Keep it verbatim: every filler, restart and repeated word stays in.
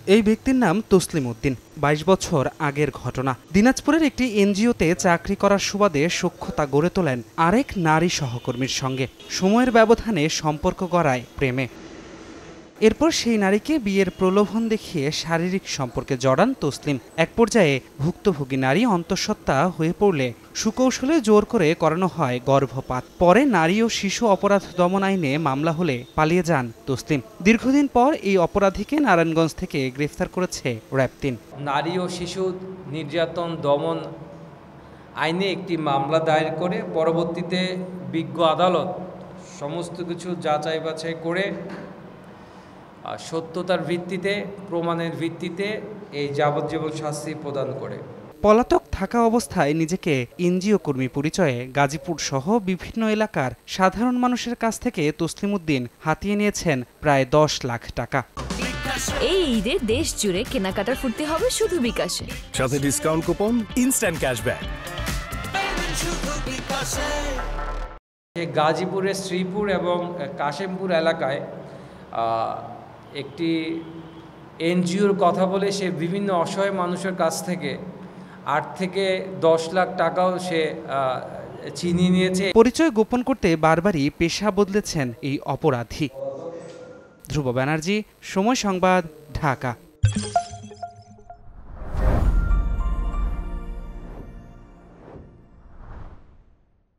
এই ব্যক্তির নাম তসলিম উদ্দিন। বাইশ বছর আগের ঘটনা। দিনাজপুরের একটি এনজিওতে চাকরি করার সুবাদে সখ্যতা গড়ে তোলেন আরেক নারী সহকর্মীর সঙ্গে। সময়ের ব্যবধানে সম্পর্ক গড়ায় প্রেমে। এরপর সেই নারীকে বিয়ের প্রলোভন দেখিয়ে শারীরিক সম্পর্কে জড়ান তসলিম। এক পর্যায়ে ভুক্তভোগী নারী অন্তঃসত্ত্বা হয়ে পড়লে সুকৌশলে জোর করে করানো হয় গর্ভপাত। পরে নারী ও শিশু অপরাধ দমন আইনে মামলা হলে পালিয়ে যান তসলিম। দীর্ঘদিন পর এই অপরাধীকে নারায়ণগঞ্জ থেকে গ্রেফতার করেছে র্যাব তিন। নারী ও শিশু নির্যাতন দমন আইনে একটি মামলা দায়ের করে পরবর্তীতে বিজ্ঞ আদালত সমস্ত কিছু যাচাই বাছাই করে সত্যতার ভিত্তিতে, প্রমাণের ভিত্তিতে এই যাবজ্জীবন শাস্তি প্রদান করে। পলাতক থাকা অবস্থায় নিজেকে এনজিও কর্মী পরিচয়ে গাজীপুর সহ বিভিন্ন এলাকার সাধারণ মানুষের কাছ থেকে তসলিম উদ্দিন হাতিয়ে নিয়েছেন প্রায় দশ লাখ টাকা। এই ঈদে দেশ জুড়ে কেনাকাটার ফুর্তি হবে শুধু বিকাশে, সাথে ডিসকাউন্ট কুপন, ইনস্ট্যান্ট ক্যাশব্যাক। গাজীপুরের শ্রীপুর এবং কাশেমপুর এলাকায় একটি এনজিওর কথা বলে সে বিভিন্ন অসহায় মানুষের কাছ থেকে আট থেকে দশ লাখ টাকাও সে ছিনিয়ে নিয়েছে। পরিচয় গোপন করতে বারবারই পেশা বদলেছেন এই অপরাধী। ধ্রুব ব্যানার্জি, সময় সংবাদ, ঢাকা।